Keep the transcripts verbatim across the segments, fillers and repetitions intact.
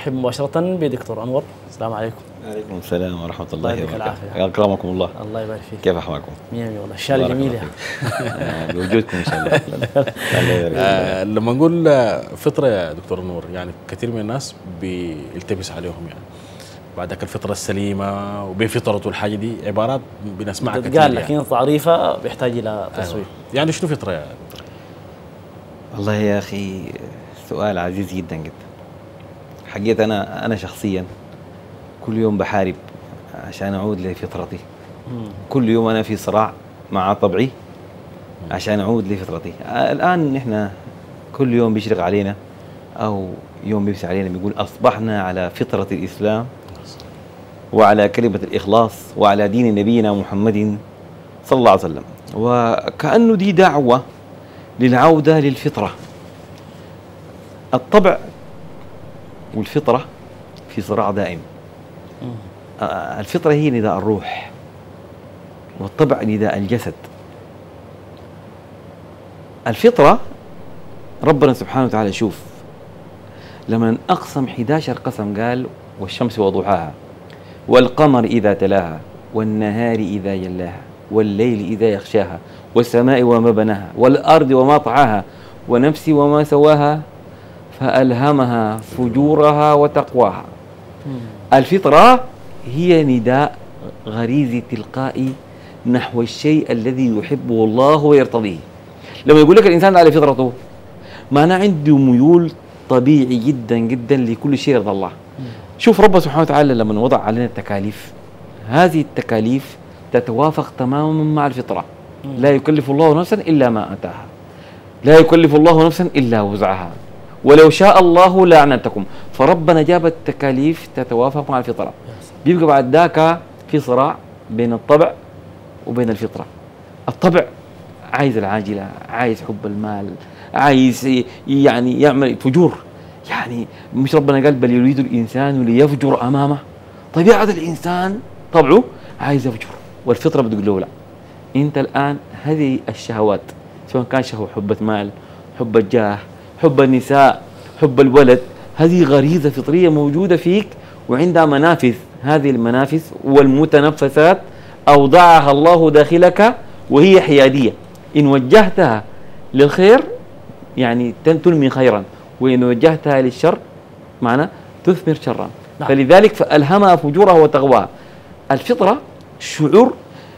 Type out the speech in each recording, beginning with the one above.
نرحب مباشرة بدكتور أنور. السلام عليكم. وعليكم السلام ورحمة الله الله يديك وبركاته. العافية. أكرمكم الله. الله يبارك فيك. كيف أحوالكم؟ مية مية والله. الشارع جميل يا آه، بوجودكم إن شاء الله. الله يبارك فيك. آه لما نقول فطرة يا دكتور نور، يعني كثير من الناس بيلتبس عليهم، يعني بعدك الفطرة السليمة وبفطرة والحاجة دي عبارات بنسمعها كثير قال يعني. لكن تعريفها بيحتاج إلى تصوير. أيوة. يعني شنو فطرة يا دكتور؟ والله يا أخي سؤال عزيز جدا جدا. حقيقة أنا أنا شخصيا كل يوم بحارب عشان أعود لفطرتي. كل يوم أنا في صراع مع طبعي عشان أعود لفطرتي. الآن نحن كل يوم بيشرق علينا أو يوم بيمسي علينا بيقول أصبحنا على فطرة الإسلام وعلى كلمة الإخلاص وعلى دين نبينا محمد صلى الله عليه وسلم، وكأنه دي دعوة للعودة للفطرة. الطبع والفطرة في صراع دائم. الفطرة هي نداء الروح والطبع نداء الجسد. الفطرة ربنا سبحانه وتعالى شوف لما أقسم إحدى عشر قسم قال والشمس وضحاها والقمر إذا تلاها والنهار إذا جلاها والليل إذا يغشاها والسماء وما بناها والأرض وما طعاها ونفس وما سواها فألهمها فجورها وتقواها. الفطرة هي نداء غريزي تلقائي نحو الشيء الذي يحبه الله ويرتضيه. لما يقول لك الإنسان على فطرته معناه عنده ميول طبيعي جدا جدا لكل شيء يرضى الله. شوف رب سبحانه وتعالى لما وضع علينا التكاليف، هذه التكاليف تتوافق تماما مع الفطرة. لا يكلف الله نفسا إلا ما أتاها، لا يكلف الله نفسا إلا وسعها، ولو شاء الله لأعنتكم. فربنا جاب التكاليف تتوافق مع الفطرة. بيبقى بعد ذاك في صراع بين الطبع وبين الفطرة. الطبع عايز العاجلة، عايز حب المال، عايز يعني يعمل فجور. يعني مش ربنا قال بل يريد الإنسان ليفجر أمامه. طبيعة الإنسان طبعه عايز يفجر، والفطرة بتقول له لا. أنت الآن هذه الشهوات سواء كان شهوة حب المال، حب الجاه، حب النساء، حب الولد، هذه غريزة فطرية موجودة فيك وعندها منافذ. هذه المنافذ والمتنفسات أوضعها الله داخلك وهي حيادية. إن وجهتها للخير يعني تنمي خيرا، وإن وجهتها للشر معنى تثمر شرا. نعم. فلذلك فألهمها فجورها وتقواها. الفطرة شعور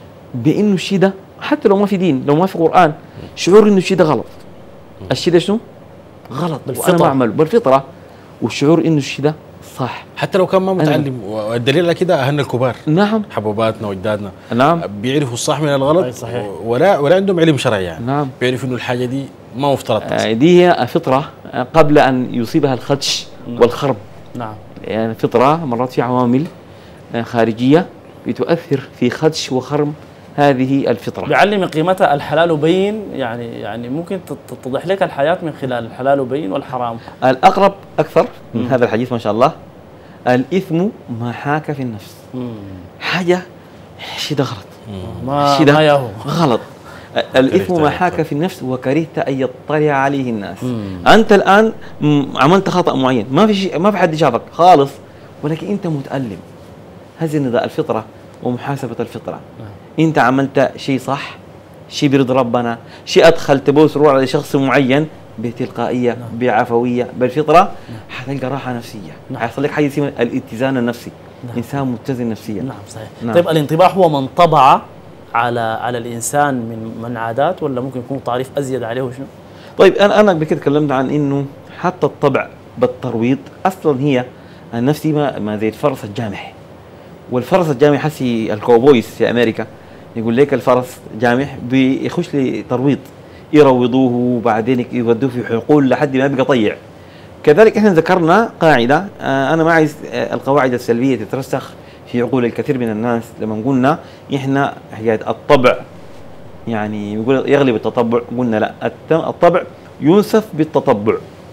بأنه الشيء ده حتى لو ما في دين، لو ما في قرآن، شعور إنه الشيء ده غلط. الشيء ده شنو؟ غلط وأنا ما أعمله بالفطرة، والشعور إنه الشيء ده صح حتى لو كان ما متعلم. والدليل على كده أهلنا الكبار، نعم، حبوباتنا وأجدادنا، نعم، بيعرفوا الصح من الغلط، صحيح. ولا ولا عندهم علم شرعي يعني. نعم، بيعرفوا إنه الحاجة دي ما مفترض تصير. آه دي هي فطرة قبل أن يصيبها الخدش والخرب. نعم. يعني الفطرة مرات في عوامل خارجية بتؤثر في خدش وخرم هذه الفطرة. بيعلم قيمتها الحلال بين، يعني يعني ممكن تتضح لك الحياة من خلال الحلال بين والحرام. الأقرب أكثر من مم. هذا الحديث ما شاء الله، الإثم ما حاك في النفس. مم. حاجة شيء ده غلط، ما شيء ده ما ياهو غلط. الإثم ما حاك في النفس وكرهت أن يطلع عليه الناس. مم. أنت الآن عملت خطأ معين، ما في شيء، ما في حد شافك خالص، ولكن أنت متألم. هذه نداء الفطرة ومحاسبة الفطرة. نعم. أنت عملت شيء صح، شيء بيرضي ربنا، شيء أدخلت به سرور على شخص معين بتلقائية. نعم. بعفوية بالفطرة. نعم. حتلقى راحة نفسية. نعم. حيصل لك حاجة اسمها الاتزان النفسي. نعم. إنسان متزن نفسيا. نعم صحيح. نعم. طيب الانطباع هو من طبع على على الإنسان من من عادات، ولا ممكن يكون تعريف أزيد عليه وشنو؟ طيب أنا أنا بكده تكلمت عن إنه حتى الطبع بالترويض أصلا هي النفس ما, ما زي الفرس الجامح. والفرس الجامح حسي الكوبويز في أمريكا يقول لك الفرس جامح بيخش لي ترويض، يروضوه وبعدين يودوه في حقول لحد ما يبقى طيع. كذلك احنا ذكرنا قاعدة، آه أنا ما عايز آه القواعد السلبية تترسخ في عقول الكثير من الناس. لما قلنا احنا حكاية الطبع يعني يقول يغلب التطبع، قلنا لا، الطبع ينسف بالتطبع.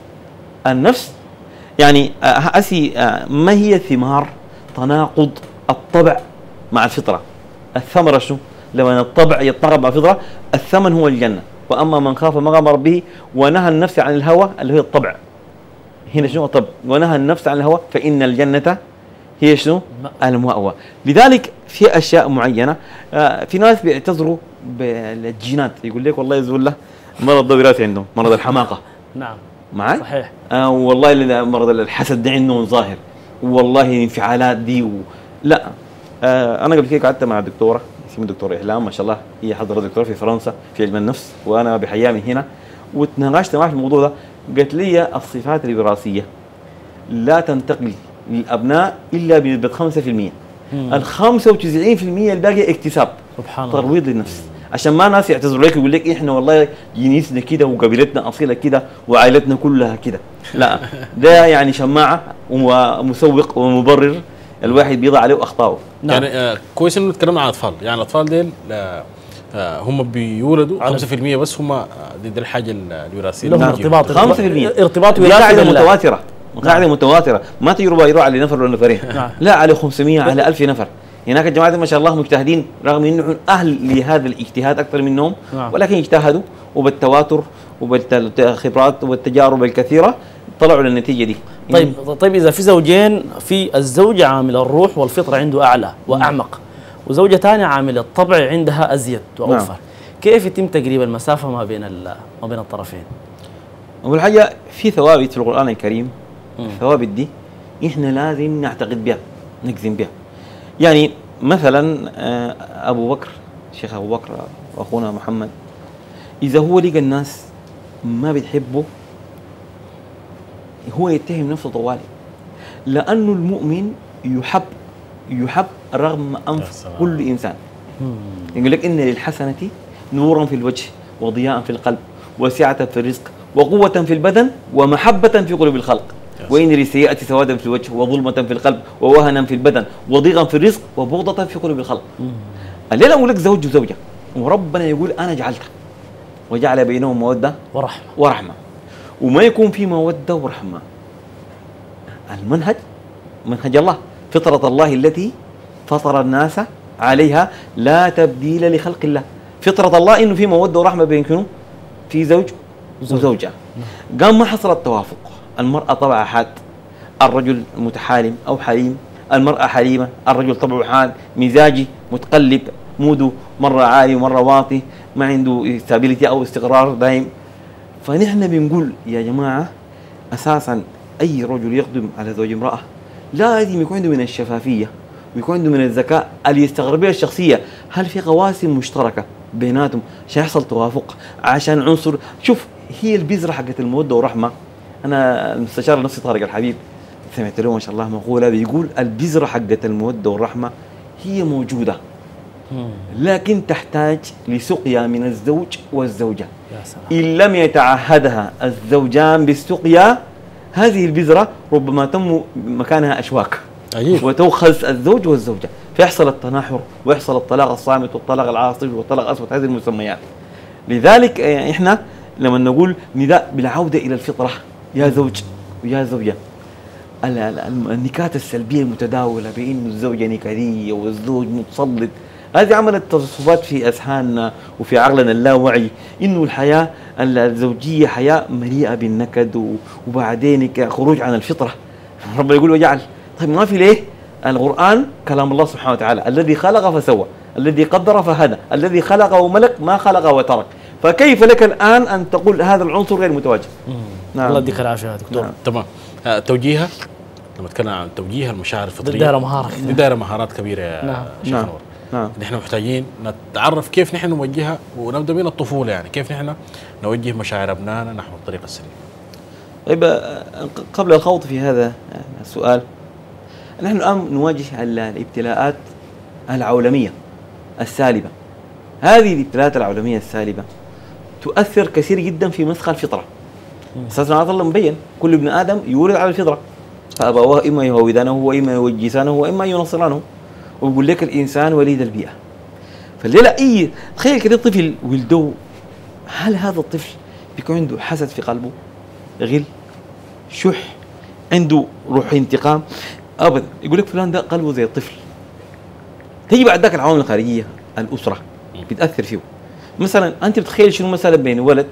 النفس يعني أسي ما هي ثمار تناقض الطبع مع الفطرة؟ الثمرة شنو؟ لما الطبع يتناقض مع الفطرة، الثمن هو الجنة. وأما من خاف مقام ربه ونهى النفس عن الهوى اللي هو الطبع، هنا شنو؟ طب ونهى النفس عن الهوى فإن الجنة هي شنو؟ المأوى. المأوى. لذلك في أشياء معينة آه في ناس بيعتذروا بالجينات، يقول لك والله يزول له مرض وراثي عندهم، مرض الحماقة. نعم معي؟ صحيح. آه والله مرض الحسد ده عندهم ظاهر، والله الانفعالات دي و... لا آه انا قبل كده قعدت مع دكتوره اسمها دكتوره احلام ما شاء الله، هي حضرت دكتوره في فرنسا في علم النفس وانا بحياه من هنا، وتناقشت معها في الموضوع ده. قالت لي الصفات الوراثيه لا تنتقل للابناء الا بنسبه خمسة في المية، ال خمسة وتسعين في المية الباقي اكتساب سبحان الله. ترويض للنفس، عشان ما ناس يعتذروا لك يقول لك احنا والله جنسنا كده وقبيلتنا اصيله كده وعائلتنا كلها كده. لا ده يعني شماعه ومسوق ومبرر الواحد بيضع عليه اخطائه. نعم. يعني آه كويس انه نتكلم عن الاطفال، يعني الاطفال ديل آه آه هم بيولدوا خمسة في المية بس، هم آه دي, دي الحاجه الوراثيه لهم ارتباط خمسة في المية ارتباط وراثي. قاعده بالله. متواتره، قاعده متواتره، ما تجربه يروح على نفر ولا نفرين، نعم. لا على خمسمية على ألف نفر. هناك الجماعه ما شاء الله مجتهدين رغم انهم اهل لهذا الاجتهاد اكثر منهم، نعم. ولكن اجتهدوا وبالتواتر وبالخبرات والتجارب الكثيره طلعوا للنتيجه دي. طيب طيب اذا في زوجين، في الزوج عامل الروح والفطره عنده اعلى واعمق، وزوجه ثانيه عامل الطبع عندها ازيد واوفر، نعم. كيف يتم تقريب المسافه ما بين ما بين الطرفين؟ اول حاجه في ثوابت في القران الكريم، الثوابت دي احنا لازم نعتقد بها نجزم بها. يعني مثلا ابو بكر، الشيخ ابو بكر واخونا محمد، اذا هو لقى الناس ما بتحبه هو يتهم نفسه طوالي، لانه المؤمن يحب يحب رغم انف كل انسان. يقول لك ان للحسنه نورا في الوجه وضياء في القلب وسعه في الرزق وقوه في البدن ومحبه في قلوب الخلق، وإن للسيئة سوادا في الوجه وظلمة في القلب ووهنا في البدن وضيقا في الرزق وبغضة في قلوب الخلق. الليلة أقول لك زوج وزوجة وربنا يقول أنا جعلتها وجعل بينهم مودة ورحمة ورحمة، وما يكون في مودة ورحمة. المنهج منهج الله، فطرة الله التي فطر الناس عليها لا تبديل لخلق الله. فطرة الله إنه في مودة ورحمة بين كنو في زوج وزوجة. قام ما حصل التوافق، المرأة طبعها حاد، الرجل متحالم أو حليم، المرأة حليمة، الرجل طبعه حاد مزاجي متقلب، موده مرة عالي ومرة واطي، ما عنده استابيليتي أو استقرار دائم. فنحن بنقول يا جماعة أساسا أي رجل يقدم على زوج امرأة لازم يكون عنده من الشفافية ويكون عنده من الذكاء اللي يستغرب بها الشخصية، هل في قواسم مشتركة بيناتهم عشان يحصل توافق، عشان عنصر. شوف هي البذرة حقت المودة ورحمة. أنا المستشار النفسي طارق الحبيب سمعت له ما شاء الله مقولة بيقول البذرة حقت المودة والرحمة هي موجودة لكن تحتاج لسقيا من الزوج والزوجة. إن لم يتعهدها الزوجان بالسقيا هذه البذرة ربما تم مكانها أشواك أيه. وتؤخذ الزوج والزوجة فيحصل التناحر ويحصل الطلاق الصامت والطلاق العاصف والطلاق الأسود، هذه المسميات. لذلك إحنا لما نقول نداء بالعودة إلى الفطرة يا زوج ويا زوجة، النكات السلبية المتداولة بأن الزوجة نكدية والزوج متسلط، هذه عملت تصفات في أذهاننا وفي عقلنا اللاوعي إنه الحياة الزوجية حياة مليئة بالنكد وبعدين خروج عن الفطرة. ربنا يقول وجعل، طيب ما في ليه؟ القرآن كلام الله سبحانه وتعالى الذي خلق فسوى، الذي قدر فهدى، الذي خلق وملك ما خلق وترك، فكيف لك الآن أن تقول هذا العنصر غير متواجد؟ نعم. الله يديك العافية يا دكتور. نعم. تمام. آه توجيهها لما نتكلم عن توجيه المشاعر الفطرية دي دايرة مهارة دي دايرة مهارات كبيرة يا نعم. شيخ نعم. نور. نعم. نحن محتاجين نتعرف كيف نحن نوجهها ونبدأ من الطفولة، يعني كيف نحن نوجه مشاعر أبنائنا نحو الطريق السليم. طيب قبل الخوض في هذا السؤال، نحن الآن نواجه الابتلاءات العولمية السالبة. هذه الابتلاءات العولمية السالبة تؤثر كثير جدا في مسخ الفطرة. أساسا الله مبين كل ابن آدم يولد على الفطرة، فأبواه إما يهودانه وإما يوجسانه وإما ينصرانه، ويقول لك الإنسان وليد البيئة. فالليلة أي تخيل كده طفل ولدوه، هل هذا الطفل بيكون عنده حسد في قلبه، غل، شح، عنده روح انتقام؟ أبدا. يقول لك فلان ده قلبه زي الطفل. تيجي بعد ذاك العوامل الخارجية، الأسرة بتأثر فيه. مثلا أنت بتخيل شنو مثلا بين ولد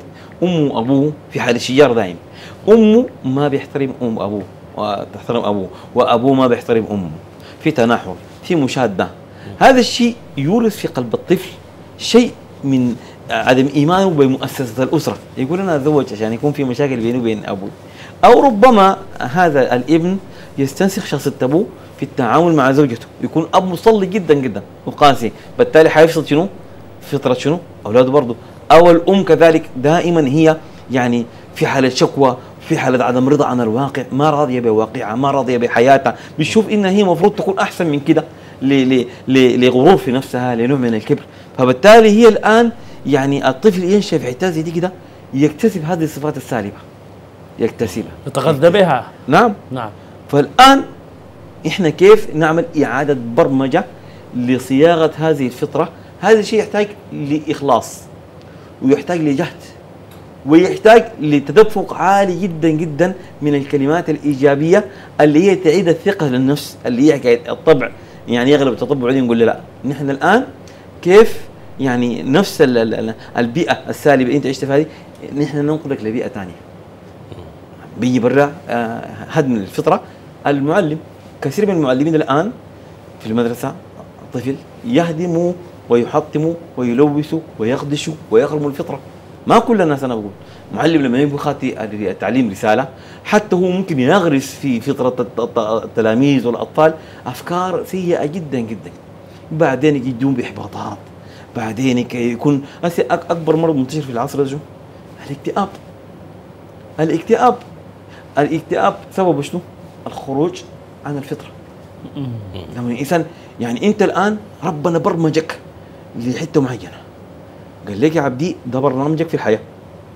امه وابوه في حال الشجار دائم، امه ما بيحترم ام ابوه وتحترم ابوه، وابوه ما بيحترم امه، في تناحر، في مشاده. هذا الشيء يورث في قلب الطفل شيء من عدم ايمانه بمؤسسه الاسره، يقول انا اتزوج عشان يكون في مشاكل بيني وبين ابوي. او ربما هذا الابن يستنسخ شخصيه ابوه في التعامل مع زوجته، يكون اب مصلي جدا جدا وقاسي، بالتالي حيفسد شنو؟ فطره شنو؟ اولاده برضه. او الام كذلك دائما هي يعني في حاله شكوى، في حاله عدم رضا عن الواقع، ما راضيه بواقعها، ما راضيه بحياتها، بتشوف انها هي المفروض تكون احسن من كده، لغرور في نفسها، لنوع من الكبر. فبالتالي هي الان يعني الطفل ينشا في حته زي دي كده يكتسب هذه الصفات السالبه، يكتسبها، يتغذى بها. نعم نعم. فالان احنا كيف نعمل اعاده برمجه لصياغه هذه الفطره؟ هذا الشيء يحتاج لاخلاص، ويحتاج لجهد، ويحتاج لتدفق عالي جدا جدا من الكلمات الايجابيه اللي هي تعيد الثقه للنفس، اللي هي حكايه الطبع. يعني يغلب التطبع وبعدين نقول له لا، نحن الان كيف يعني نفس البيئه السالبه انت عشت فيها دي نحن ننقلك لبيئه ثانيه. بيجي برا هدم الفطره. المعلم، كثير من المعلمين الان في المدرسه الطفل يهدموا ويحطموا ويلوثوا ويخدشوا ويخرموا الفطره. ما كل الناس، انا بقول معلم لما يبغى يخاطي التعليم رساله، حتى هو ممكن يغرس في فطره التلاميذ والاطفال افكار سيئه جدا جدا، بعدين يجدون باحباطات، بعدين يكون اكبر مرض منتشر في العصر ده الاكتئاب. الاكتئاب الاكتئاب سببه شنو؟ الخروج عن الفطره. لما الانسان يعني انت الان ربنا برمجك لحته معينه، قال لك يا عبدي ده برنامجك في الحياه،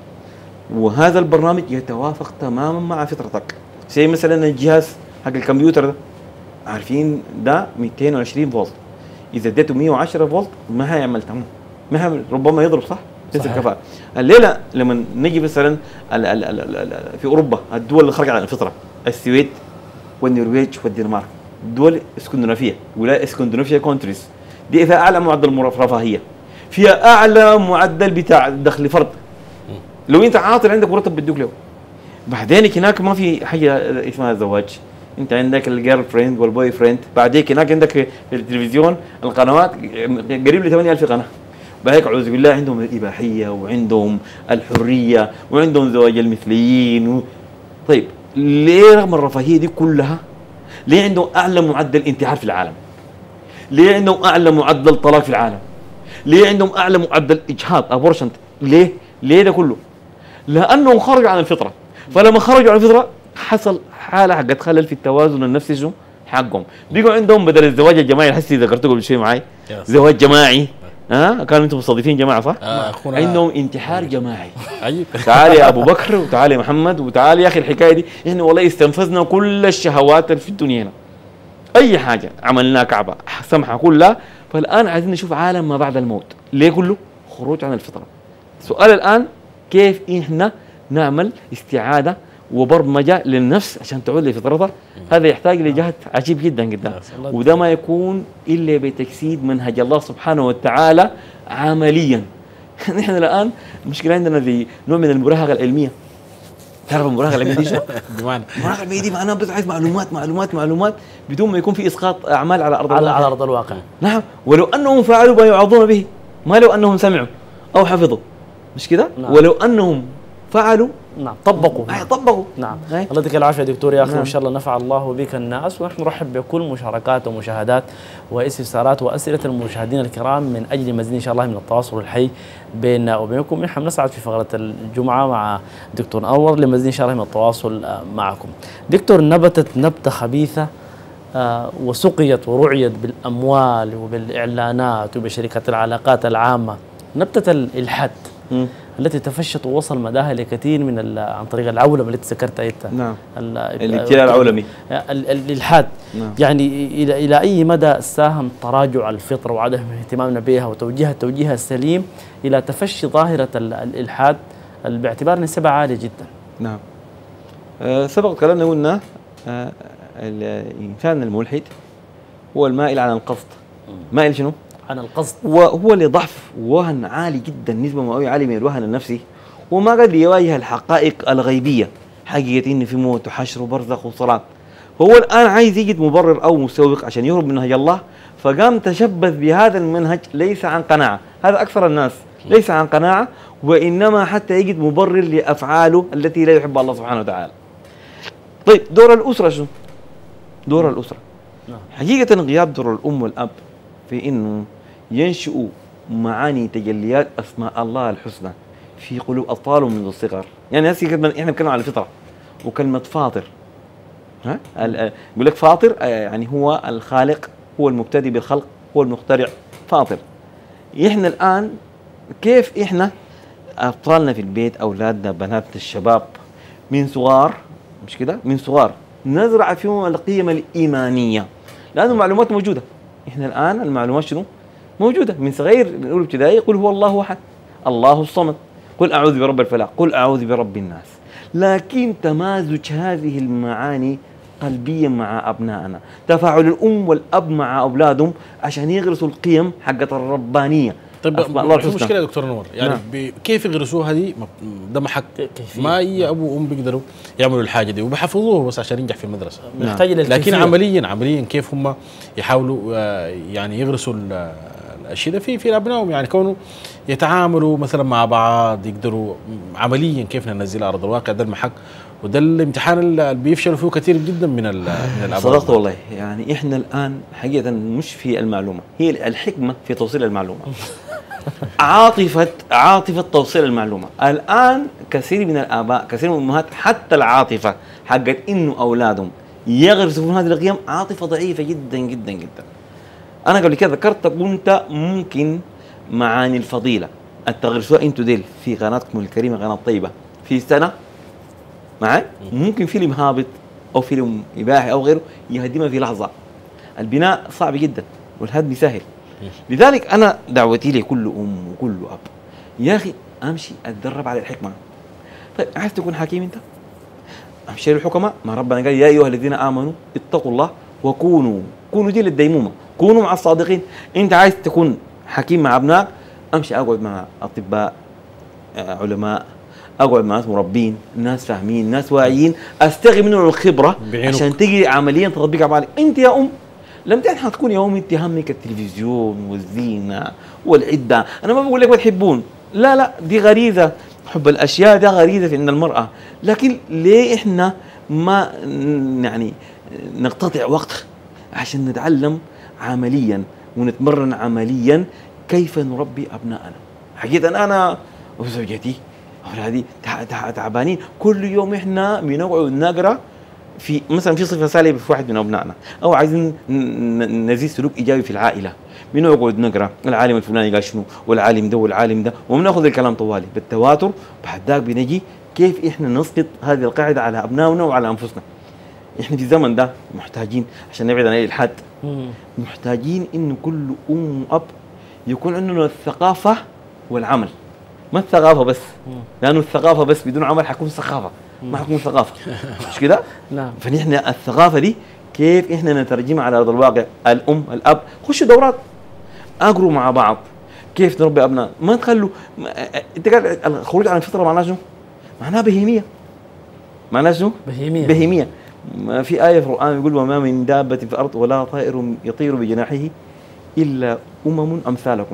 وهذا البرنامج يتوافق تماما مع فطرتك. زي مثلا الجهاز حق الكمبيوتر ده، عارفين ده مئتين وعشرين فولت، اذا اديته مئة وعشرة فولت ما هيعمل تمام، ما هيعمل، ربما يضرب، صح؟ ليس الكفاءه. الليله لما نجي مثلا ال ال ال ال في اوروبا، الدول اللي خرجت عن الفطره، السويد والنرويج والدنمارك، دول اسكندنافيه، ولايه اسكندنافيه كونتريز، دي فيها اعلى معدل رفاهيه، فيها اعلى معدل بتاع دخل فرد. لو انت عاطل عندك مرتب بدوك له. بعدين هناك ما في حاجه اسمها الزواج، انت عندك الجيرل فريند والبوي فريند، بعدين هناك عندك في التلفزيون القنوات قريب ل ثمانية آلاف قناه. بهيك اعوذ بالله عندهم الاباحيه وعندهم الحريه وعندهم زواج المثليين و... طيب ليه رغم الرفاهيه دي كلها ليه عندهم اعلى معدل انتحار في العالم؟ ليه عندهم اعلى معدل طلاق في العالم؟ ليه عندهم اعلى معدل اجهاض ابورشنت؟ ليه؟ ليه ده كله؟ لانهم خرجوا عن الفطره. فلما خرجوا عن الفطره حصل حاله حقت خلل في التوازن النفسي حقهم، بيقوا عندهم بدل الزواج الجماعي الحسي ذكرته قبل شوي معي، زواج جماعي، ها كانوا انتم مستضيفين جماعه صح؟ آه عندهم انتحار جماعي. عجيب. تعال يا ابو بكر وتعال يا محمد وتعال يا اخي الحكايه دي، احنا والله استنفذنا كل الشهوات اللي في الدنيا هنا. اي حاجه عملناها كعبه سمحه كلها، فالان عايزين نشوف عالم ما بعد الموت. ليه كله؟ خروج عن الفطره. السؤال الان كيف احنا نعمل استعاده وبرمجه للنفس عشان تعود لفطرتها؟ هذا يحتاج لجهد عجيب جدا جدا، وده ما يكون الا بتجسيد منهج الله سبحانه وتعالى عمليا. نحن الان المشكله عندنا زي نوع من المراهقه العلميه. تعرف المراهقه العلميه دي شو؟ بمعنى المراهقه العلميه دي معناها بس عايز معلومات معلومات معلومات بدون ما يكون في اسقاط اعمال على ارض على على ارض الواقع. نعم، ولو انهم فعلوا ما يوعظون به، ما لو انهم سمعوا او حفظوا، مش كده؟ نعم. ولو انهم فعلوا نعم طبقوا نعم طبقوا نعم. الله يعطيك العافيه دكتور يا اخي، نعم. وان شاء الله نفع الله بك الناس، ونحن نرحب بكل مشاركات ومشاهدات واستفسارات واسئله المشاهدين الكرام من اجل مزيد ان شاء الله من التواصل الحي بيننا وبينكم. نحن نسعد في فقره الجمعه مع دكتور انور لمزيد ان شاء الله من التواصل معكم. دكتور، نبتت نبته خبيثه وسقيت ورعيت بالاموال وبالاعلانات وبشركات العلاقات العامه، نبته الالحاد م. التي تفشت ووصل مداها لكثير من عن طريق العولمه التي ذكرتها انت. نعم. الابتلاء العولمي. الالحاد. نعم. يعني الى الى اي مدى ساهم تراجع الفطره وعدم اهتمامنا بها وتوجيهها التوجيه السليم الى تفشي ظاهره الالحاد باعتبار نسبه عاليه جدا؟ نعم. أه سبق كلامنا قلنا أه الانسان الملحد هو المائل عن القصد. مائل شنو؟ عن القصد، وهو لضعف وهن عالي جدا، نسبه مئويه عاليه من الوهن النفسي، وما قد يواجه الحقائق الغيبية، حقيقة إن في موت وحشر وبرزخ وصلاة. هو الآن عايز يجد مبرر أو مسوق عشان يهرب من منهج الله، فقام تشبث بهذا المنهج ليس عن قناعة. هذا أكثر الناس ليس عن قناعة، وإنما حتى يجد مبرر لأفعاله التي لا يحبها الله سبحانه وتعالى. طيب دور الأسرة شنو؟ دور الأسرة حقيقة غياب دور الأم والأب في إنه ينشئوا معاني تجليات أسماء الله الحسنى في قلوب أطفالهم منذ الصغر. يعني هسه إحنا بنتكلم على الفطرة وكلمة فاطر، ها يقول لك فاطر يعني هو الخالق، هو المبتدئ بالخلق، هو المخترع، فاطر. إحنا الآن كيف إحنا أطفالنا في البيت، أولادنا، بناتنا، الشباب من صغار، مش كده، من صغار نزرع فيهم القيم الإيمانية، لأنه المعلومات موجودة. إحنا الآن المعلومات شنو؟ موجودة من صغير. نقول ابتدائي يقول هو الله أحد، الله الصمد، قل أعوذ برب الفلق، قل أعوذ برب الناس. لكن تمازج هذه المعاني قلبيا مع أبنائنا، تفاعل الأم والأب مع أولادهم عشان يغرسوا القيم حقت الربانية. طيب في مشكلة يا دكتور نور، يعني نعم. كيف يغرسوها دي؟ ده محك ما أي أبو وأم بيقدروا يعملوا الحاجة دي وبيحفظوه بس عشان ينجح في المدرسة. محتاج نعم. لكن عمليا عمليا كيف هم يحاولوا يعني يغرسوا الشيء ده في في أبنائهم، يعني كونه يتعاملوا مثلا مع بعض، يقدروا عمليا كيف ننزل على أرض الواقع. ده المحك وده الامتحان اللي بيفشلوا فيه كثير جدا من من الاباء. صدقت والله. يعني احنا الان حقيقه مش في المعلومه، هي الحكمه في توصيل المعلومه. عاطفه عاطفه توصيل المعلومه. الان كثير من الاباء، كثير من الامهات، حتى العاطفه حقت انه اولادهم يغرسوا هذه القيم عاطفه ضعيفه جدا جدا جدا. انا قبل كده ذكرت قلت ممكن معاني الفضيله التغرسوها انتوا ديل في قناتكم الكريمه قناه طيبه في سنه معي، ممكن فيلم هابط او فيلم اباحي او غيره يهدمها في لحظه. البناء صعب جدا والهدم سهل. لذلك انا دعوتي لكل ام وكل اب، يا اخي امشي اتدرب على الحكمه. طيب عايز تكون حكيم انت؟ امشي للحكماء. ما ربنا قال يا ايها الذين امنوا اتقوا الله وكونوا، كونوا دي للديمومه، كونوا مع الصادقين. انت عايز تكون حكيم مع ابنائك، امشي اقعد مع اطباء، علماء، اقعد مع ناس مربين، ناس فاهمين، ناس واعيين، استغي منهم الخبره بعينك. عشان تجي عمليا تطبقها بعدين. انت يا ام لم تنحى تكون يا ام انت همك التلفزيون والزينه والعده. انا ما بقول لك ما تحبون، لا لا، دي غريزه، حب الاشياء ده غريزه عند المراه. لكن ليه احنا ما يعني نقتطع وقت عشان نتعلم عمليا ونتمرن عمليا كيف نربي ابنائنا؟ حقيقه انا وزوجتي اولادي تعبانين كل يوم. احنا بنقعد نقرا في مثلا في صفه سالبه في واحد من ابنائنا، او عايزين نزيد سلوك ايجابي في العائله، بنقعد نقرا العالم الفلاني قال شنو والعالم ده والعالم ده، وبناخذ الكلام طوالي بالتواتر. بعد ذاك بنجي كيف احنا نسقط هذه القاعده على ابنائنا وعلى انفسنا. احنا في الزمن ده محتاجين عشان نبعد عن الالحاد، محتاجين انه كل ام واب يكون عندنا الثقافه والعمل. ما الثقافه بس، لانه الثقافه بس بدون عمل حتكون ثقافه، ما حتكون ثقافه. مش كده؟ نعم. فنحن الثقافه دي كيف احنا نترجمها على ارض الواقع؟ الام الاب خشوا دورات، اقروا مع بعض كيف نربي ابناء. ما تخلوا انت قال الخروج عن الفطره معناه شنو؟ معناها بهيميه. معناه شنو؟ بهيميه. بهيميه. ما في ايه في القران يقول وما من دابه في الارض ولا طائر يطير بجناحه الا امم امثالكم.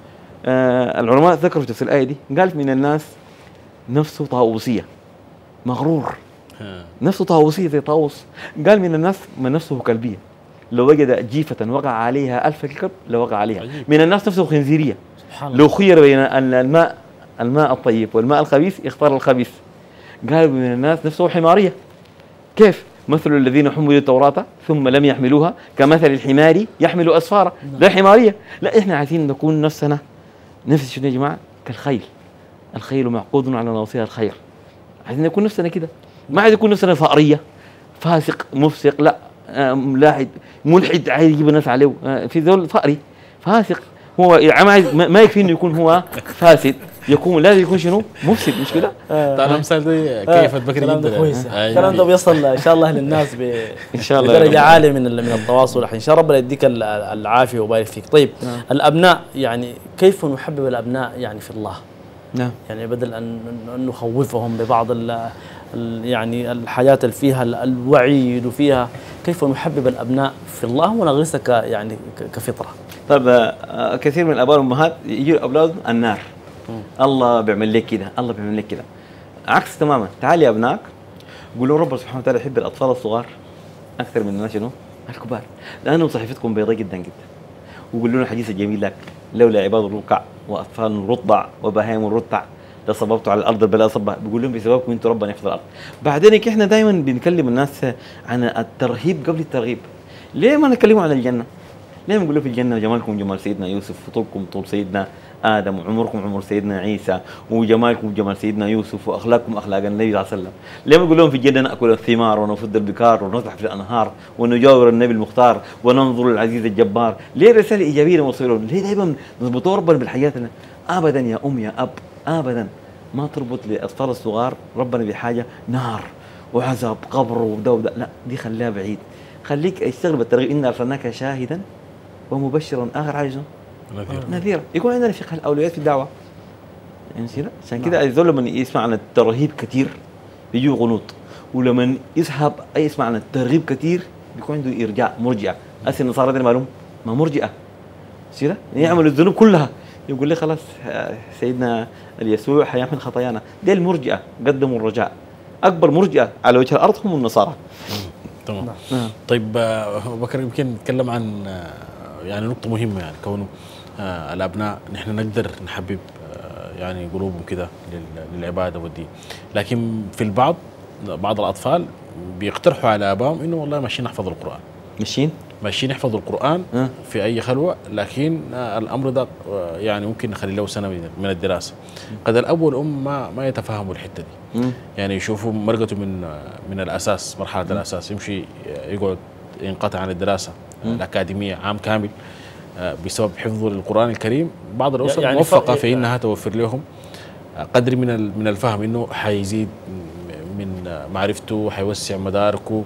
آه العلماء ذكروا في الآية دي، قال من الناس نفسه طاووسية، مغرور، نفسه طاووسية زي طاووس. قال من الناس من نفسه كلبية، لو وجد جيفة وقع عليها ألف كلب لوقع عليها. عجيب. من الناس نفسه خنزيرية، لو خير بين الماء الماء الطيب والماء الخبيث يختار الخبيث. قال من الناس نفسه حمارية. كيف؟ مثل الذين حملوا التوراة ثم لم يحملوها كمثل الحمار يحمل أسفارا. ده حمارية. لا احنا عايزين نكون نفسنا نفس شنو يا جماعه؟ كالخيل، الخيل معقود على نواصيها الخير. عايزين نكون نفسنا كده، ما عايز يكون نفسنا فقريه، فاسق مفسق، لا لاحد ملحد عايز يجيب الناس عليه. في ذول فقري فاسق، هو ما يكفي انه يكون هو فاسد، يكون لازم يكون شنو؟ مفسد. مش كده؟ طبعا المثال ده كيف بكري جدا. كويس. الكلام ده بيصل ان شاء الله للناس ب ان شاء الله بدرجه عاليه من من التواصل. ان شاء الله ربنا يديك العافيه ويبارك فيك. طيب الابناء، يعني كيف نحبب الابناء يعني في الله؟ نعم. يعني بدل ان ان نخوفهم ببعض ال يعني الحاجات اللي فيها الوعيد وفيها كيف نحبب الابناء في الله ونغرسها يعني كفطره. طيب آه كثير من الاباء والامهات يجوا اولادهم النار. م. الله بيعمل لك كده، الله بيعمل لك كده. عكس تماما، تعال يا ابنائك قول لهم ربنا سبحانه وتعالى يحب الاطفال الصغار اكثر من الناس شنو؟ الكبار، لانه صحيفتكم بيضاء جدا جدا. وقول لنا الحديث الجميل لك لولا عباد الركع واطفال الرضع وبهائم الرتع لصببتوا على الارض البلاء صبا، بيقول لهم بسببكم انتم ربنا يحفظ الارض. بعدين احنا دائما بنكلم الناس عن الترهيب قبل الترغيب. ليه ما نتكلموا عن الجنه؟ ليه بنقول في الجنه جمالكم جمال سيدنا يوسف وطولكم طول سيدنا ادم وعمركم عمر سيدنا عيسى وجمالكم جمال سيدنا يوسف واخلاقكم اخلاق النبي صلى الله عليه وسلم؟ ليه بنقول لهم في الجنه ناكل الثمار ونفض البكار ونسبح في الانهار ونجاور النبي المختار وننظر للعزيز الجبار؟ ليه رساله ايجابيه نوصلهم؟ ليه دائما نربطوا ربنا بالحياتنا؟ ابدا يا ام يا اب، ابدا ما تربط للاطفال الصغار ربنا بحاجه نار وعذاب قبر وده وده، لا دي خليها بعيد. خليك اشتغل بالترغيب، إنا أرسلناك شاهدا ومبشرا، آخر حاجة نذيرا نذيرا. يكون عندنا فقه الأولويات في الدعوة يعني كده. عشان كده الزول لما يسمع عن الترهيب كثير بيجيه غنوط، ولما يسحب أي يسمع عن الترغيب كثير بيكون عنده إرجاع مرجئة. أسي النصارى دي معلوم ما مرجئة كده، يعملوا الذنوب كلها يقول لي خلاص سيدنا اليسوع حيحمل خطايانا. دي المرجئة قدموا الرجاء. أكبر مرجئة على وجه الأرض هم النصارى. تمام. طيب أبو بكر يمكن نتكلم عن يعني نقطة مهمة، يعني كونه آه الأبناء نحن نقدر نحبب آه يعني قلوبهم كده للعبادة والدين، لكن في البعض بعض الأطفال بيقترحوا على آبائهم إنه والله ماشيين نحفظ القرآن، ماشيين ماشيين يحفظوا القرآن أه؟ في أي خلوة، لكن آه الأمر ده آه يعني ممكن نخلي له سنة من الدراسة. قد الأب والأم ما ما يتفهموا الحتة دي، م. يعني يشوفوا مرقته من من الأساس، مرحلة م. الأساس يمشي يقعد ينقطع عن الدراسة م. الأكاديمية عام كامل بسبب حفظه للقرآن الكريم. بعض الأسر يعني موفقة في إنها توفر لهم قدر من من الفهم، إنه حيزيد من معرفته، حيوسع مداركه.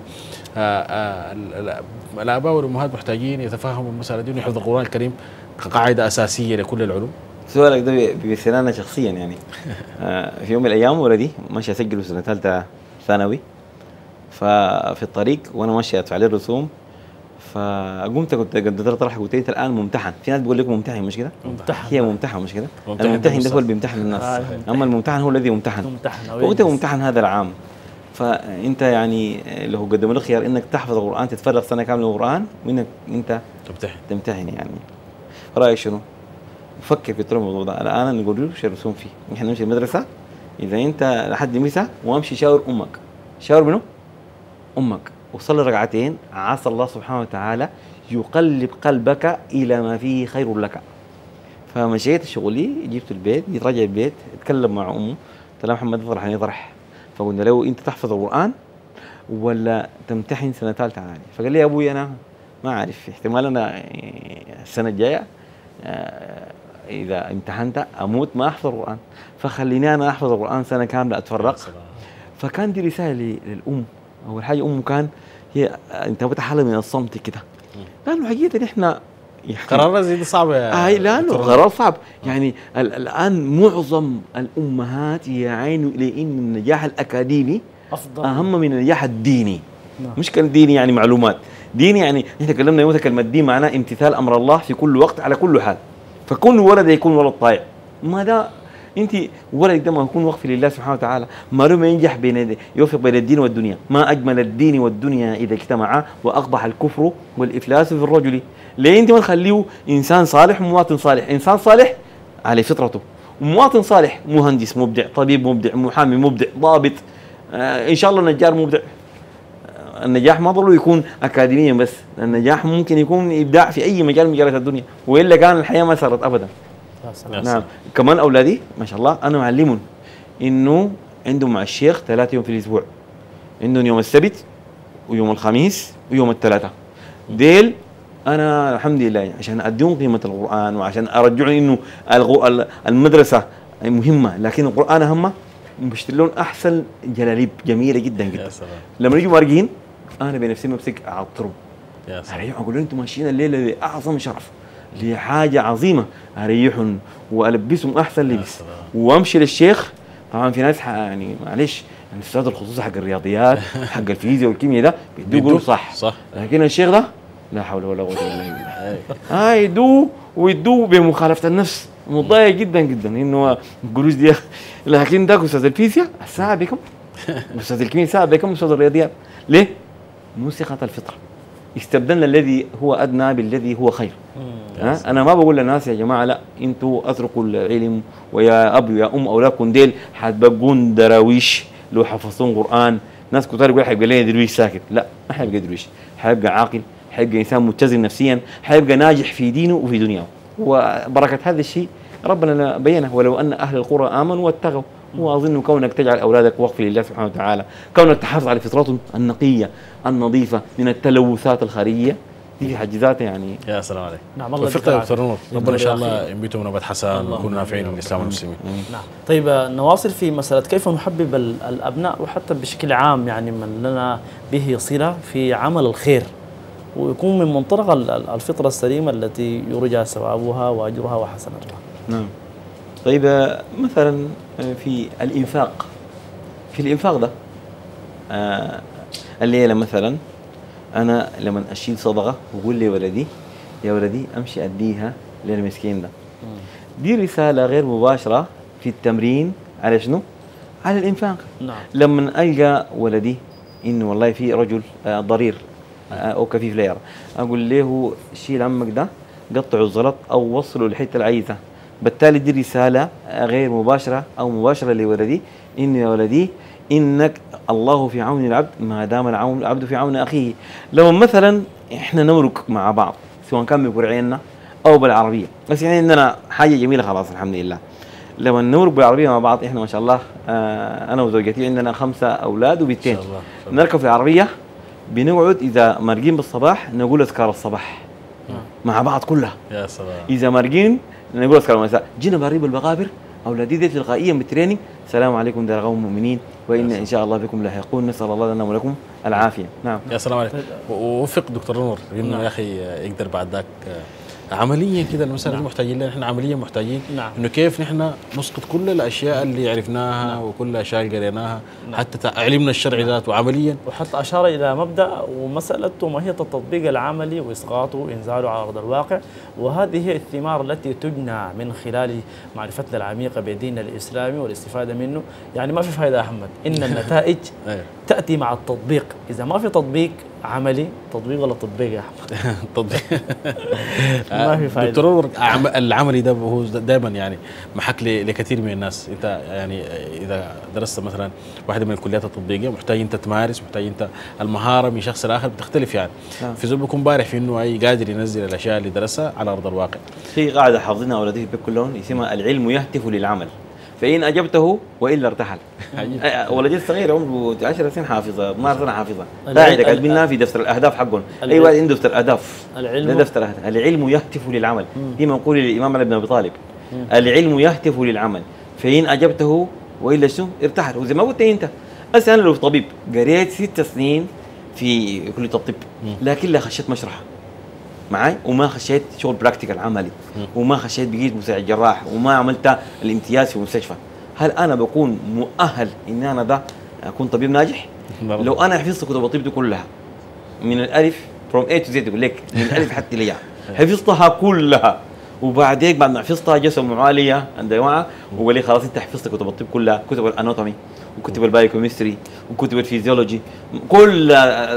الآباء والأمهات محتاجين يتفهموا المسألة دي، ويحفظ القرآن الكريم كقاعدة أساسية لكل العلوم. سؤالك ده بيسألنا شخصيا يعني في يوم من الأيام ولدي ماشي أسجله سنة ثالثة ثانوي، ففي الطريق وأنا ماشي أدفع عليه الرسوم، فقمت كنت قدرت اطرح قلت لي الان ممتحن. في ناس بيقول لك ممتحن مش كده؟ ممتحن هي ممتحن مش كده؟ الممتحن ده هو اللي بيمتحن الناس، آه اما الممتحن هو الذي يمتحن. وانت ممتحن هذا العام، فانت يعني لو قدموا لك خيار انك تحفظ القران تتفرغ سنه كامله للقران وانك انت تمتحن تمتحن يعني. رايك شنو؟ فكر في الموضوع ده. الان نقول له شو الرسوم فيه، احنا نمشي المدرسه اذا انت لحد مسا وامشي شاور امك. شاور منو؟ امك، وصلي ركعتين عسى الله سبحانه وتعالى يقلب قلبك الى ما فيه خير لك. فمشيت شغلي، جبت البيت، جيت راجع البيت، اتكلم مع امه، قلت لها محمد اطرح يعني اطرح. فقلنا له انت تحفظ القران ولا تمتحن سنه ثالثه عالي؟ فقال لي يا ابوي انا ما اعرف، احتمال انا السنه الجايه اذا امتحنت اموت ما احفظ القران، فخليني انا احفظ القران سنه كامله اتفرق. فكان دي رساله للام. اول حاجه امه كان هي انت بتحلم من الصمت كده، لانه حقيقه احنا يعني قرار زي صعب يا اي لانه قرار صعب يعني. الان معظم الامهات يعينوا الى ان النجاح الاكاديمي افضل اهم من النجاح الديني. نعم. مش كان ديني يعني معلومات، ديني يعني احنا تكلمنا يوم كلمه دين معناه امتثال امر الله في كل وقت على كل حال. فكل ولد يكون ولد طائع، ما ده انت ولدك ده ما يكون وقف لله سبحانه وتعالى، ما له ينجح بين يوفق بين الدين والدنيا. ما اجمل الدين والدنيا اذا اجتمعا واقبح الكفر والافلاس في الرجل. ليه انت ما تخليه انسان صالح ومواطن صالح؟ انسان صالح على فطرته، ومواطن صالح مهندس مبدع، طبيب مبدع، محامي مبدع، ضابط، آه ان شاء الله نجار مبدع. آه النجاح ما ضروري يكون اكاديميا بس، النجاح ممكن يكون ابداع في اي مجال من مجالات الدنيا، والا كان الحياه ما صارت ابدا. نعم. كمان اولادي ما شاء الله انا معلمهم انه عندهم مع الشيخ ثلاثة يوم في الاسبوع، عندهم يوم السبت ويوم الخميس ويوم الثلاثاء. ديل انا الحمد لله عشان اديهم قيمه القران وعشان ارجعهم انه المدرسه مهمه لكن القران اهم. بشتري لهم احسن جلاليب جميله جدا جدا. لما يجوا مارقين انا بنفسي بمسك اعطرهم. يا سلام. اقول لهم انتم ماشيين الليله لاعظم شرف، لحاجه عظيمه، اريحهم والبسهم احسن لبس وامشي للشيخ. طبعا في ناس يعني معلش الاستاذ الخصوصي حق الرياضيات حق الفيزياء والكيمياء ده بيدوه يقول صح صح، لكن الشيخ ده لا حول ولا قوه الا بالله. اه يدوه ويدوه بمخالفه النفس، متضايق جدا جدا انه القروش دي. لكن ده استاذ الفيزياء الساعه بكم؟ استاذ الكيمياء الساعه بكم؟ استاذ الرياضيات ليه؟ موسيقى الفطره، استبدلنا الذي هو ادنى بالذي هو خير. ها؟ انا ما بقول للناس يا جماعه لا انتوا اتركوا العلم ويا اب ويا ام اولادكم ديل حتبقون دراويش لو حفظتون قران. ناس كتار يقول حيبقى لنا درويش ساكت، لا ما حيبقى درويش، حيبقى عاقل، حيبقى انسان متزن نفسيا، حيبقى ناجح في دينه وفي دنياه. وبركه هذا الشيء ربنا بينه ولو ان اهل القرى امنوا واتقوا. واظن كونك تجعل اولادك وقف لله سبحانه وتعالى، كونك تحافظ على فطرتهم النقيه النظيفه من التلوثات الخارجيه، دي في حد ذاتها يعني. يا سلام عليك. نعم الله وفقت يا دكتور نور، ربنا ان شاء الله الله ينبتهم نبات حسن ونكون نافعين للاسلام والمسلمين. نعم. طيب نواصل في مسألة كيف نحبب ال- الأبناء وحتى بشكل عام يعني من لنا به صلة في عمل الخير، ويكون من منطلق ال- ال- الفطرة السليمة التي يرجى ثوابها وأجرها وحسناتها. نعم. طيب آه، مثلا آه، في الانفاق، في الانفاق ده آه الليله مثلا انا لما اشيل صدقه واقول لي ولدي يا ولدي امشي اديها للمسكين ده، دي رساله غير مباشره في التمرين على شنو؟ على الانفاق. نعم. لما القى ولدي انه والله في رجل آه ضرير آه او كفيف لا يرى، اقول له شيل عمك ده قطعوا الزلط او وصلوا الحته العايزه. بالتالي دي رساله غير مباشره او مباشره لولدي انه يا ولدي انك الله في عون العبد ما دام العون العبد في عون اخيه. لو مثلا احنا نمرق مع بعض سواء كان بقرعيننا او بالعربيه، بس يعني عندنا حاجه جميله خلاص الحمد لله. لما نمرق بالعربيه مع بعض احنا ما شاء الله آه انا وزوجتي عندنا خمسه اولاد وبنتين، نركب في العربيه بنقعد اذا مرقين بالصباح نقول اذكار الصباح مع بعض كلها. يا سلام. اذا مرقين نقول اذكار المساء. جينا بقريب المقابر اولادي دي تلقائيا بالتريننج السلام عليكم دار قوم مؤمنين وإن إن شاء الله بكم لاحقون، نسأل الله لنا ولكم العافية. نعم. يا سلام عليك. ووفق دكتور نور انه نعم. يا اخي يقدر بعد ذاك عمليا كده المسألة نعم. دي محتاجين لنا احنا عمليا محتاجين نعم. انه كيف نحن نسقط كل الاشياء اللي عرفناها نعم. وكل الاشياء اللي قريناها نعم. حتى تع- علمنا الشرعي ذاته وعمليا. وحتى أشار إلى مبدأ ومسألة وماهية التطبيق العملي وإسقاطه وإنزاله على أرض الواقع، وهذه هي الثمار التي تجنى من خلال معرفتنا العميقة بديننا الإسلامي والاستفادة منه. يعني ما في فائدة يا أحمد، إن النتائج أيوة. تأتي مع التطبيق. إذا ما في تطبيق عملي، تطبيق ولا تطبيق يا أحمد؟ تطبيق. ما في فائدة. دكتور نور عم- العملي ده هو دائما يعني محك ل- لكثير من الناس. انت يعني اذا درست مثلا واحده من الكليات التطبيقيه محتاج انت تمارس، محتاج انت المهاره من شخص لاخر بتختلف يعني. نعم. في زول بيكون بارح في انه اي قادر ينزل الاشياء اللي درسها على ارض الواقع. في قاعدة حافظينها أولادي في البيت كلهم اسمها العلم يهتف للعمل فإن أجبته وإلا ارتحل. آه، ولدي الصغير عمره عشر سنين حافظة، اثنا عشر سنة حافظة، قاعدة كاتبينها في دفتر الأهداف حقهم. العلم- أي واحد عنده دفتر أهداف، العلم- ده دفتر أهداف. العلم يهتف للعمل، دي مقولة للإمام علي بن أبي طالب. العلم يهتف للعمل فإن أجبته وإلا شو ارتحل. وزي ما قلت أنت هسه أنا لو طبيب قريت ست سنين في كلية الطب لكن لا خشيت مشرحة معاي وما خشيت شغل براكتيكال عملي وما خشيت بقيت مساعد جراح وما عملت الامتياز في مستشفى، هل انا بكون مؤهل ان انا ده اكون طبيب ناجح؟ لو انا حفظت كتب الطب دي كلها من الالف فروم اي تو زد يقول لك من الالف حتى الياء حفظتها كلها وبعدين بعد ما حفظتها جسم معاليه عند جماعه وقال لي خلاص انت حفظت كتب الطب كلها، كتب الاناتومي وكتب البايوكيمستري وكتب الفيزيولوجي كل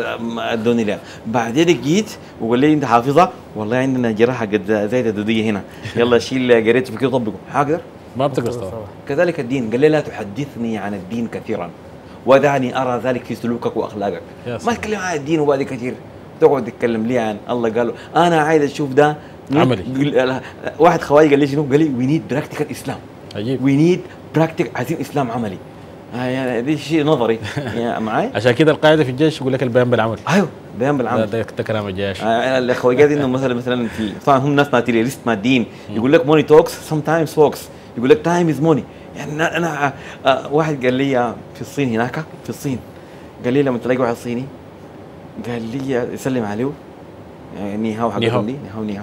ادوني لها. بعدين جيت وقال لي انت حافظها والله عندنا جراحه قد زي الدوديه هنا يلا شيل قريت في كده طبقه حاقدر؟ ما بتقدر طبعا. كذلك الدين قال لي لا تحدثني عن الدين كثيرا ودعني ارى ذلك في سلوكك واخلاقك. يا ما سلام. تتكلم عن الدين وبعد كثير تقعد تتكلم لي عن الله قال انا عايز اشوف ده عملي. قل- واحد خواي قال لي شنو؟ قال لي وي نيد براكتيكال اسلام، عجيب. وي نيد براكتيك، عايزين اسلام عملي. آه يعني دي شيء نظري يا معي. عشان كده القاعده في الجيش يقول لك البيان بالعمل. ايوه بيان ده, بالعمل. ده, ده كلام الجيش. آه الاخوه قاعد انه مثلا مثلا في طبعا هم ناس ماتيرياليست ماديين يقول لك موني توكس سم تايمز ووكس، يقول لك تايم از موني. يعني انا, أنا آه واحد قال لي آه، في الصين هناك في الصين قال لي لما تلاقي واحد صيني قال لي يسلم عليه يعني ني هاو ني هاو. حق لي ني هاو ني هاو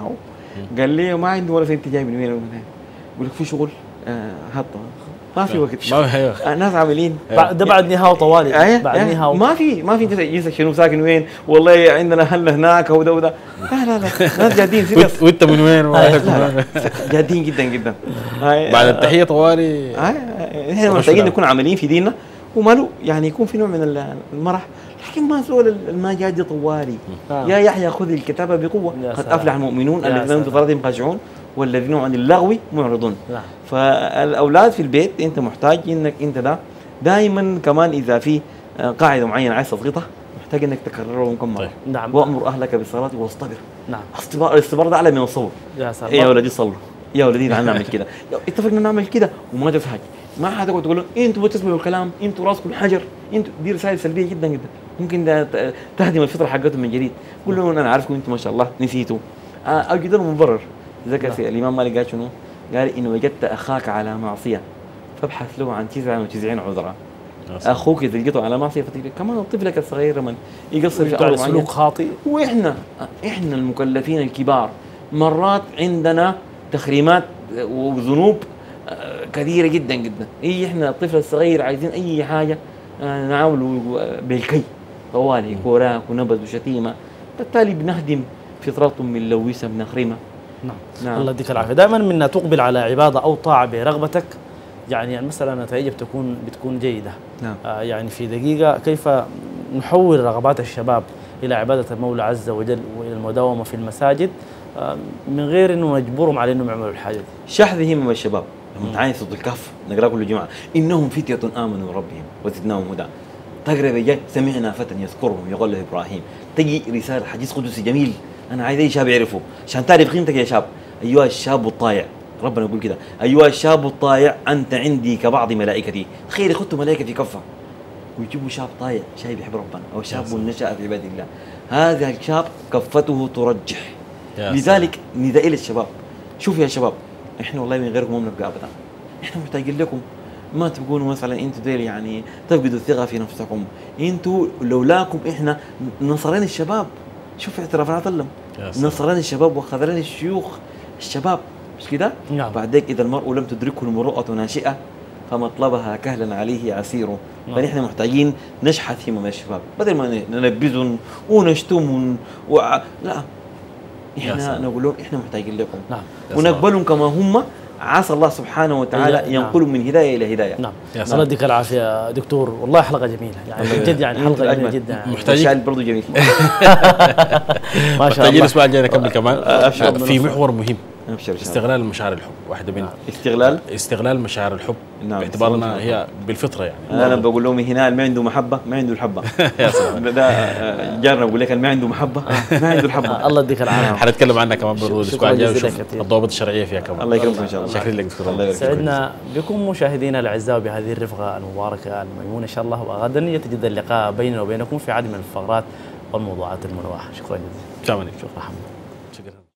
قال لي ما عنده ولا انت جاي من وين ولا من وين. يقول لك في شغل آه هات ما في وقت. ما هي ناس عاملين بعد- ده بعد نهاية طوالي، أيه بعد أيه نهاية. ما في ما في جنسك شنو ساكن وين والله عندنا اهلنا هناك وده وده لا لا لا ناس جادين سيريس وإنت- وانت من وين وأهلك من لا وين؟ لا جادين جدا جدا هاي- بعد التحيه طوالي هاي احنا محتاجين نكون عمليين في ديننا وماله يعني يكون في نوع من المرح لكن ما زول ما جاد طوالي آه. يا يحيى خذ الكتاب بقوه يا قد سلام. افلح المؤمنون يا الذين هم في سلام. صلاتهم خاشعون والذين هم عن اللغو معرضون. نعم. فالاولاد في البيت انت محتاج انك انت ده دائما كمان اذا في آه، قاعده معينه عايز تضغطها محتاج انك تكررها كم مره. طيب. نعم. وامر اهلك بالصلاه واصطبر. نعم. اصطبار الاستبار ده اعلى من الصبر. يا سلام. إيه يا ولدي صلوا يا ولدي تعال نعمل كده اتفقنا نعمل كده وما تفهم ما حتقعد تقول انتوا بتسمعوا الكلام انتوا راسكم حجر انتوا دي رسائل سلبيه جدا جدا ممكن ده ت- تهدم الفطره حقتهم من جديد. قول لهم انا عارفكم انتم ما شاء الله نسيتوا آه، اوجد لهم مبرر. ذكر في الامام مالك قال شنو؟ قال ان وجدت اخاك على معصيه فابحث له عن تسعة وتسعين عذرا. اخوك اذا لقيته على معصيه فتلقى كمان طفلك الصغير من يقصر في يطلع امر معين سلوك خاطئ. واحنا احنا المكلفين الكبار مرات عندنا تخريمات وذنوب آه، كثيره جدا جدا. اي احنا الطفل الصغير عايزين اي حاجه آه، نعامله بالكي طوالي كوراك ونبذ وشتيمه بالتالي بنهدم فطرتهم من لويسه بنخرمها. نعم. نعم. الله يديك العافيه. دائما من تقبل على عباده او طاعه برغبتك يعني المساله نتائجها بتكون بتكون جيده. نعم. آه يعني في دقيقه كيف نحول رغبات الشباب الى عباده المولى عز وجل والى المداومه في المساجد آه من غير انه نجبرهم على انهم يعملوا الحاجه دي. شحذ همم الشباب لما تعاني صوت الكهف نقرا كل جمعه انهم فتيه امنوا بربهم وزدناهم هدى. تقرا بجد سمعنا فتى يذكرهم يقول له ابراهيم تجي رساله حديث قدسي جميل انا عايز اي شاب يعرفه عشان تعرف قيمتك يا شاب. ايها الشاب الطائع ربنا يقول كده ايها الشاب الطائع انت عندي كبعض ملائكتي. تخيل يخطوا ملائكه في كفه ويجيبوا شاب طائع شايف يحب ربنا او شاب نشا في عباد الله هذا الشاب كفته ترجح. يا لذلك نداء للشباب شوف يا شباب احنا والله من غيركم ما بنبقى ابدا. احنا محتاجين لكم ما تقولوا مثلا انتوا ديل يعني تفقدوا الثقه في نفسكم انتوا لولاكم احنا نصرين الشباب. شوف اعترافات الله يا سلام. نصرين الشباب وخذلان الشيوخ الشباب مش كده؟ نعم. بعدين اذا المرء لم تدركه المروءه ناشئه فمطلبها كهلا عليه عسير. نعم. فنحن محتاجين نشحذ همم الشباب بدل ما ننبذهم ونشتمهم و... لا احنا سلام. نقول لهم احنا محتاجين لكم نعم. يا سلام. ونقبلهم كما هم عسى الله سبحانه وتعالى نعم. ينقلهم من هدايه الى هدايه. نعم. يا الله يديك العافيه دكتور والله حلقه جميله يعني الله جد يعني حلقه جميله أجمل. جدا يعني. محتاجين- الشاعر برضه جميل. ما شاء محتاجين الله. الاسبوع الجاي نكمل كمان أبشر. في محور مهم ابشر إن شاء الله. استغلال مشاعر الحب واحده من استغلال استغلال مشاعر الحب نعم. باعتبارنا هي بالفطره يعني انا بقول لهم هنا اللي ما عنده محبه ما عنده الحبه. يا سلام. ده آه، جارنا بقول لك اللي ما عنده محبه ما عنده الحبه. آه، الله يديك العافيه. حنتكلم عنها كمان بالرود الاسبوع شكراً الجاي جزيلاً ونشوف كثير. الضوابط الشرعيه فيها كمان. الله يكرمكم ان شاء الله. شكرا لك دكتور. الله يبارك فيك. سعدنا بكم مشاهدينا الاعزاء بهذه الرفقه المباركه الميمونه ان شاء الله وغدا يتجدد اللقاء بيننا وبينكم في عدد من الفقرات والموضوعات المنوعه. شكرا جزيلا. السلام عليكم. شكرا حمد. شكرا